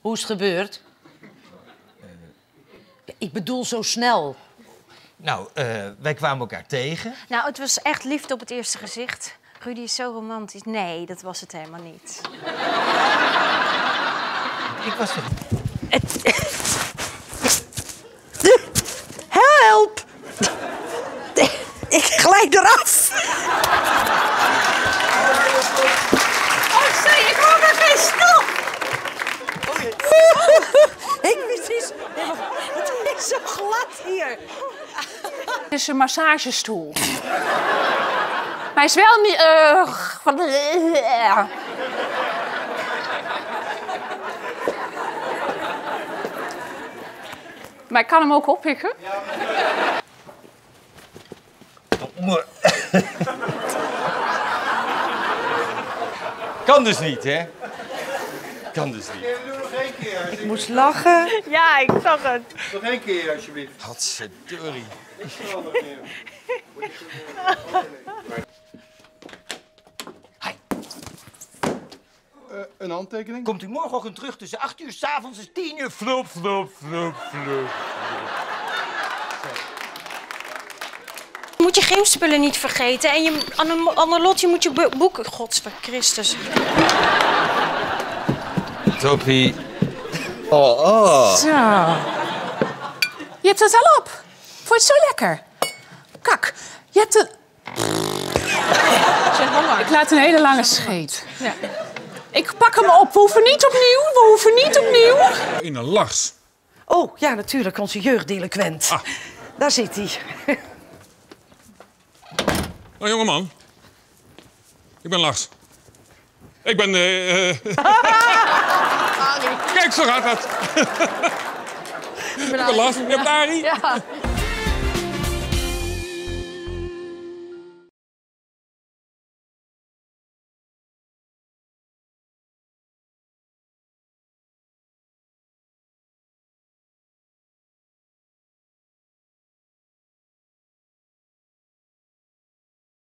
Hoe is het gebeurd? Ik bedoel zo snel. Nou, wij kwamen elkaar tegen. Nou, het was echt liefde op het eerste gezicht. Rudy is zo romantisch. Nee, dat was het helemaal niet. Ik was toch... Help! Ik glijd eraf. Oh, sorry, ik hoor maar geen stop. Ik precies. Nee, maar het is zo glad hier. Het is een massagestoel. Maar hij is wel niet... Maar ik kan hem ook oppikken. Kan dus niet, hè? Kan dus niet. Doe nog één keer. Ik moest lachen. Ja, ik zag het. Nog één keer, alsjeblieft. Hatserdurrie. Een handtekening? Komt u morgenochtend terug tussen 8 uur 's avonds en 10 uur? Flop, flop, flop, flop. Je moet je gymspullen niet vergeten. En je, Annelotje moet je boeken... Gods Christus. Toppie. Zo. Je hebt het al op. Vond je het zo lekker? Kak, je hebt een... Ik laat een hele lange scheet. Ja. Ik pak hem op. We hoeven niet opnieuw. In een lars. Oh, ja, natuurlijk, onze jeugddelinquent. Ah. Daar zit hij. Oh, jongeman. Ik ben Lars. Ik ben... Kijk, zo gaat dat. Ik ben Lars. Je hebt Arie. Ja.